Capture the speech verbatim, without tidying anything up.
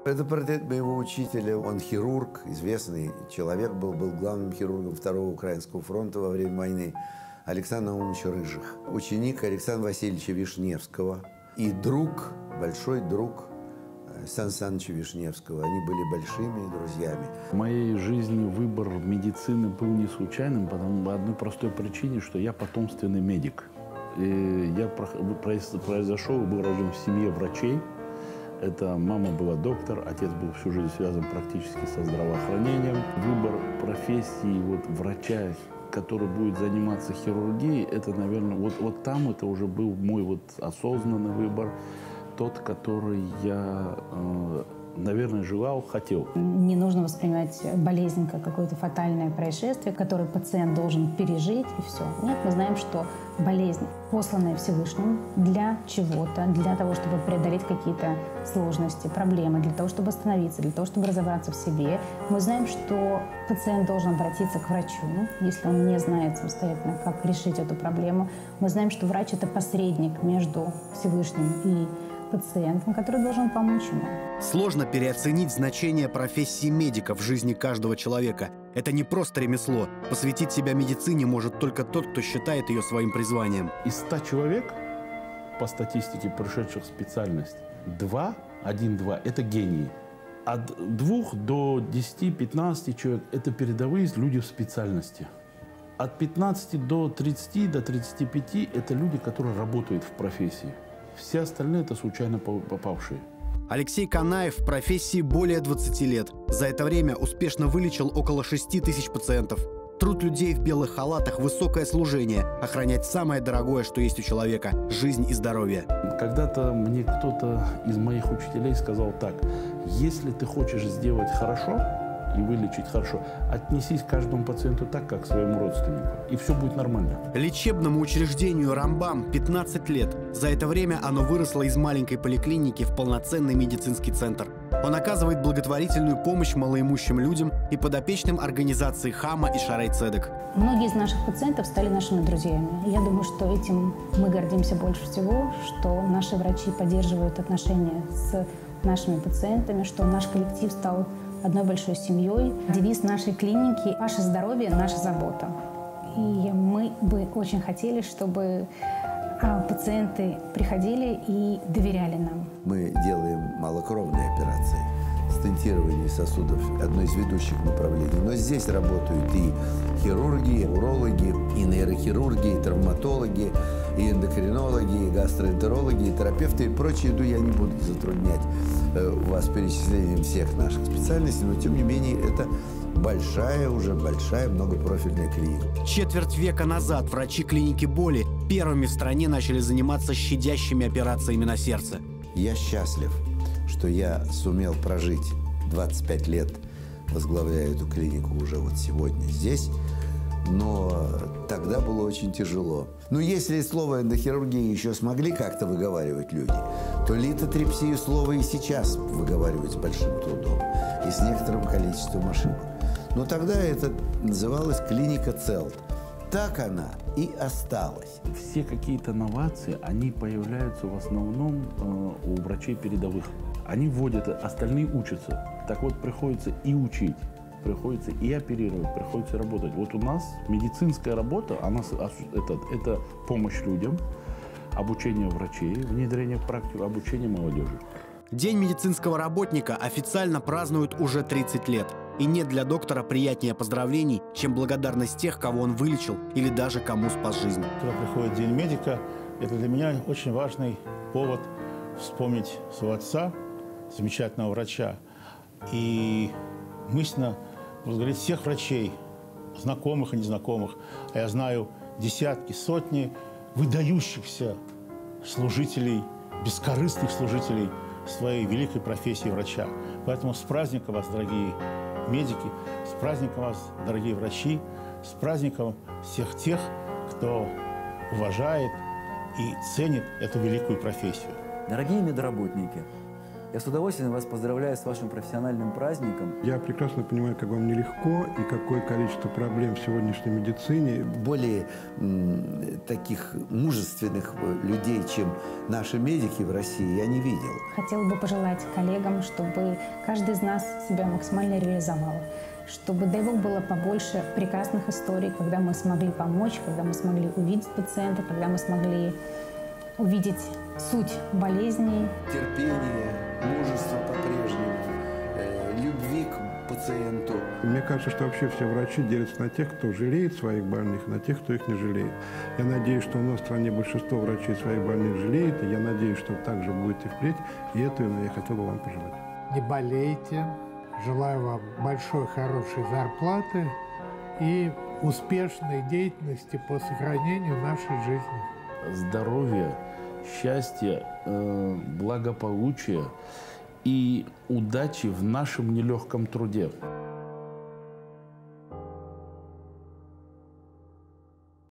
Это портрет моего учителя. Он хирург, известный человек был, был главным хирургом Второго Украинского фронта во время войны. Александр Наумович Рыжих. Ученик Александра Васильевича Вишневского. И друг, большой друг Сан Саныча Вишневского. Они были большими друзьями. В моей жизни выбор медицины был не случайным, потому по одной простой причине, что я потомственный медик. И я произошел, был рожден в семье врачей. Это мама была доктор, отец был всю жизнь связан практически со здравоохранением. Выбор профессии вот, врача, который будет заниматься хирургией, это, наверное, вот, вот там это уже был мой вот осознанный выбор, тот, который я, э, наверное, желал, хотел. Не нужно воспринимать болезнь как какое-то фатальное происшествие, которое пациент должен пережить, и все. Нет, мы знаем, что болезнь, посланная Всевышним для чего-то, для того, чтобы преодолеть какие-то сложности, проблемы, для того, чтобы остановиться, для того, чтобы разобраться в себе. Мы знаем, что пациент должен обратиться к врачу, если он не знает самостоятельно, как решить эту проблему. Мы знаем, что врач – это посредник между Всевышним и пациентом, который должен помочь ему. Сложно переоценить значение профессии медика в жизни каждого человека. Это не просто ремесло. Посвятить себя медицине может только тот, кто считает ее своим призванием. Из ста человек, по статистике, прошедших специальность, два, один-два – это гении. От двух до десяти-пятнадцати человек – это передовые люди в специальности. От пятнадцати до тридцати, до тридцати пяти – это люди, которые работают в профессии. Все остальные – это случайно попавшие. Алексей Канаев в профессии более двадцати лет. За это время успешно вылечил около шести тысяч пациентов. Труд людей в белых халатах – высокое служение. Охранять самое дорогое, что есть у человека – жизнь и здоровье. Когда-то мне кто-то из моих учителей сказал так: если ты хочешь сделать хорошо и вылечить хорошо, отнесись к каждому пациенту так, как к своему родственнику, и все будет нормально. Лечебному учреждению «Рамбам» пятнадцать лет. За это время оно выросло из маленькой поликлиники в полноценный медицинский центр. Он оказывает благотворительную помощь малоимущим людям и подопечным организаций «Хама» и «Шарей Цедек». Многие из наших пациентов стали нашими друзьями. Я думаю, что этим мы гордимся больше всего, что наши врачи поддерживают отношения с нашими пациентами, что наш коллектив стал одной большой семьей. Девиз нашей клиники – «Ваше здоровье – наша забота». И мы бы очень хотели, чтобы пациенты приходили и доверяли нам. Мы делаем малокровные операции. Стентирование сосудов – одно из ведущих направлений. Но здесь работают и хирурги, и урологи, и нейрохирурги, и травматологи, и эндокринологи, и гастроэнтерологи, и терапевты, и прочее. Ну, я не буду затруднять вас перечислением всех наших специальностей, но, тем не менее, это большая, уже большая многопрофильная клиника. Четверть века назад врачи клиники боли первыми в стране начали заниматься щадящими операциями на сердце. Я счастлив, что я сумел прожить двадцать пять лет, возглавляя эту клинику уже вот сегодня здесь, но тогда было очень тяжело. Но если слово эндохирургия еще смогли как-то выговаривать люди, то литотрепсию слово и сейчас выговаривают с большим трудом и с некоторым количеством ошибок. Но тогда это называлось клиника ЦЕЛТ. Так она и осталась. Все какие-то новации, они появляются в основном э, у врачей передовых. Они вводят, остальные учатся. Так вот, приходится и учить, приходится и оперировать, приходится работать. Вот у нас медицинская работа, она, это, это помощь людям, обучение врачей, внедрение в практику, обучение молодежи. День медицинского работника официально празднуют уже тридцать лет. И нет для доктора приятнее поздравлений, чем благодарность тех, кого он вылечил или даже кому спас жизнь. Когда приходит День медика, это для меня очень важный повод вспомнить своего отца, замечательного врача, и мысленно благодарить всех врачей, знакомых и незнакомых. А я знаю десятки, сотни выдающихся служителей, бескорыстных служителей своей великой профессии врача. Поэтому с праздником вас, дорогие медики, с праздником вас, дорогие врачи, с праздником всех тех, кто уважает и ценит эту великую профессию. Дорогие медработники, Я с удовольствием вас поздравляю с вашим профессиональным праздником. Я прекрасно понимаю, как вам нелегко и какое количество проблем в сегодняшней медицине. Более м, таких мужественных людей, чем наши медики в России, я не видел. Хотела бы пожелать коллегам, чтобы каждый из нас себя максимально реализовал. Чтобы, дай Бог, было побольше прекрасных историй, когда мы смогли помочь, когда мы смогли увидеть пациента, когда мы смогли увидеть суть болезней. Терпение, мужество по-прежнему, э, любви к пациенту. Мне кажется, что вообще все врачи делятся на тех, кто жалеет своих больных, и на тех, кто их не жалеет. Я надеюсь, что у нас в стране большинство врачей своих больных жалеет, и я надеюсь, что так же будет и впредь. И это именно я хотел бы вам пожелать. Не болейте. Желаю вам большой, хорошей зарплаты и успешной деятельности по сохранению нашей жизни. Здоровья, счастья, э, благополучия и удачи в нашем нелегком труде.